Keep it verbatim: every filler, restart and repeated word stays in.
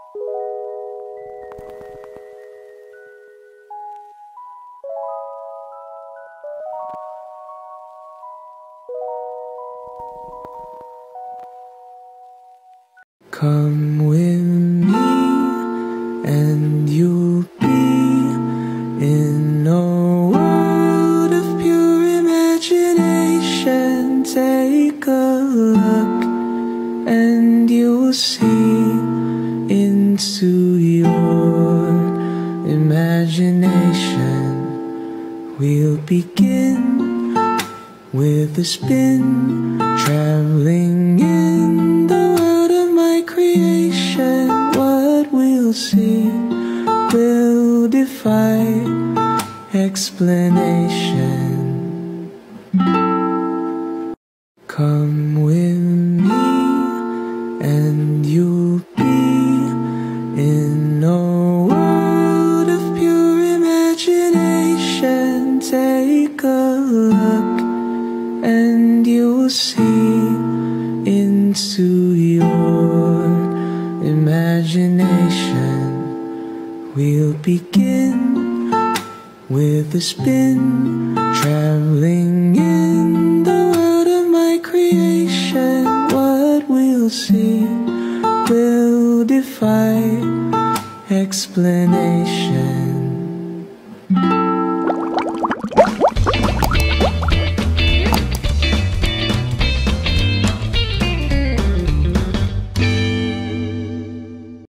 Come with me and you'll be in a world of pure imagination. Take a look and you'll see into your imagination. We'll begin with a spin, traveling in the world of my creation. What we'll see will defy explanation. Come with me and you'll be in a world of pure imagination. Take a look and you'll see into your imagination. We'll begin with a spin, traveling in the world of my creation. What we'll see will defy explanation.